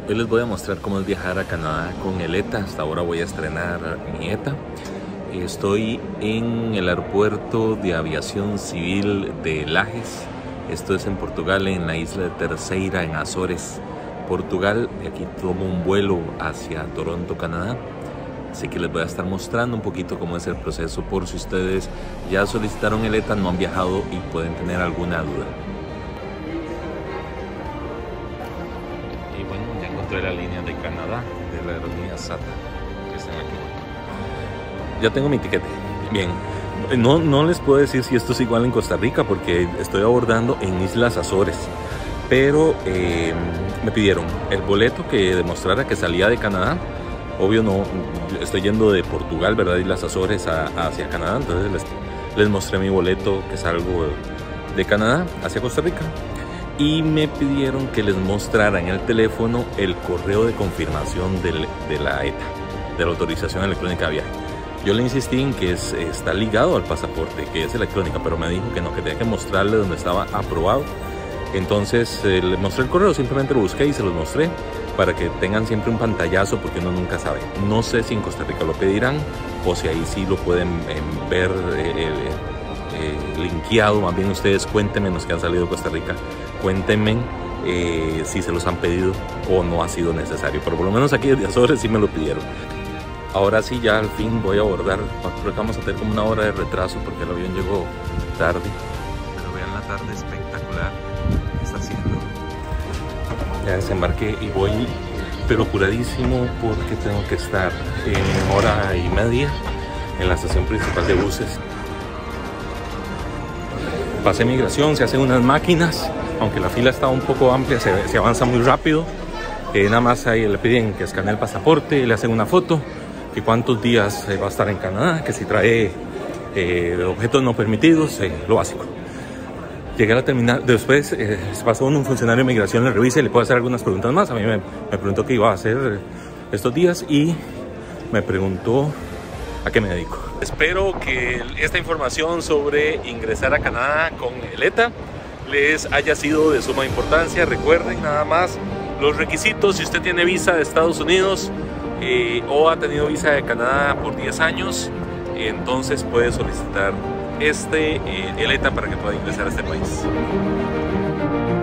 Hoy les voy a mostrar cómo es viajar a Canadá con el ETA. Hasta ahora voy a estrenar mi ETA. Estoy en el aeropuerto de aviación civil de Lajes. Esto es en Portugal, en la isla de Terceira, en Azores, Portugal. De aquí tomo un vuelo hacia Toronto, Canadá. Así que les voy a estar mostrando un poquito cómo es el proceso, por si ustedes ya solicitaron el ETA, no han viajado y pueden tener alguna duda. Y bueno, ya encontré la línea de Canadá de la aerolínea SATA, que están aquí. Ya tengo mi tiquete. Bien, no les puedo decir si esto es igual en Costa Rica porque estoy abordando en Islas Azores. Pero me pidieron el boleto que demostrara que salía de Canadá. Obvio no, estoy yendo de Portugal, ¿verdad? Islas Azores hacia Canadá. Entonces les mostré mi boleto que salgo de Canadá hacia Costa Rica. Y me pidieron que les mostrara en el teléfono el correo de confirmación de la ETA, de la autorización electrónica de viaje. Yo le insistí en que está ligado al pasaporte, que es electrónica, pero me dijo que no, que tenía que mostrarle donde estaba aprobado. Entonces le mostré el correo, simplemente lo busqué y se los mostré para que tengan siempre un pantallazo, porque uno nunca sabe. No sé si en Costa Rica lo pedirán o si ahí sí lo pueden ver linkeado. Más bien ustedes cuéntenme, los que han salido de Costa Rica, cuéntenme si se los han pedido o no ha sido necesario. Pero por lo menos aquí desde Azores sí me lo pidieron. Ahora sí, ya al fin voy a abordar. Creo que vamos a tener como una hora de retraso porque el avión llegó tarde. Pero vean la tarde espectacular que está haciendo. Ya desembarqué y voy, pero apuradísimo, porque tengo que estar en hora y media en la estación principal de buses. Pasé migración, se hacen unas máquinas, aunque la fila está un poco amplia, se avanza muy rápido. Nada más ahí le piden que escanee el pasaporte, le hacen una foto, que cuántos días va a estar en Canadá, que si trae objetos no permitidos, lo básico. Llegué a la terminal, después se pasó un funcionario de migración, le revisa y le puedo hacer algunas preguntas más. A mí me preguntó qué iba a hacer estos días y me preguntó a qué me dedico. Espero que esta información sobre ingresar a Canadá con el ETA les haya sido de suma importancia. Recuerden nada más los requisitos: si usted tiene visa de Estados Unidos o ha tenido visa de Canadá por 10 años, entonces puede solicitar el ETA para que pueda ingresar a este país.